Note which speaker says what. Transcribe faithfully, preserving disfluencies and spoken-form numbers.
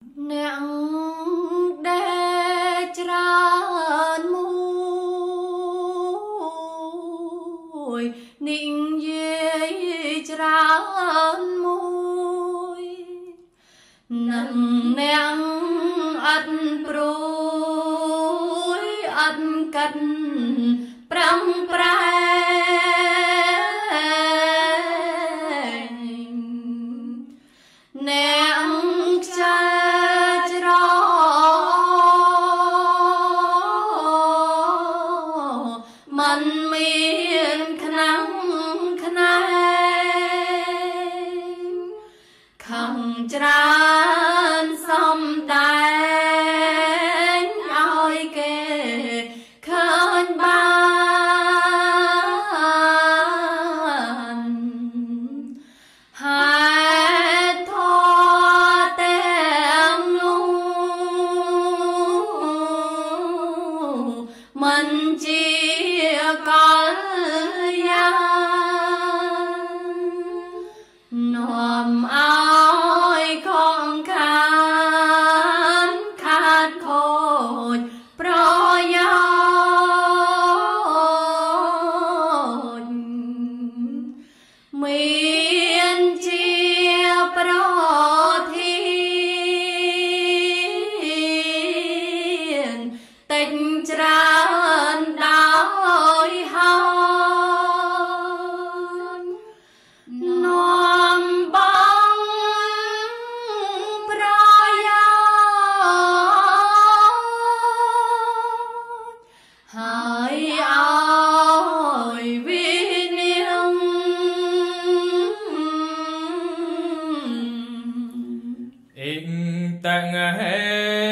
Speaker 1: អ្នកដែលច្រើនមួយនិយាយច្រើនមួយនឹងអ្នកអត់ព្រួយអត់កាត់ប្រឹងប្រែងអ្នកខ្ចាច្រមិនមានខ្លាំងខ្នែងខំច្រើនសំដែងឲ្យគេឃើញបានហេតុធម៌ទាំងនោះមិនជាកល្យានាំឲ្យខំខានខាតខូចប្រយោជន៍មានជាប្រធានតិចច្រើនដោយហើយនាំបងប្រយោជន៍ហើយឲ្យវិនាម
Speaker 2: អ៊ីងតាំងហេ